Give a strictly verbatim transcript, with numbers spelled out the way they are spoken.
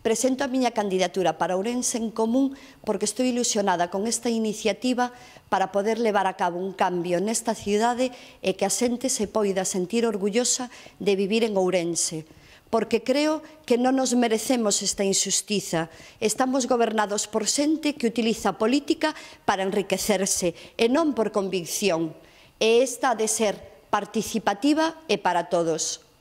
Presento a miña candidatura para Ourense en Común porque estou ilusionada con esta iniciativa para poder levar a cabo un cambio nesta cidade e que a xente se poida sentir orgullosa de vivir en Ourense. Porque creo que non nos merecemos esta injustiza. Estamos gobernados por xente que utiliza a política para enriquecerse e non por convicción. E esta ha de ser participativa e para todos.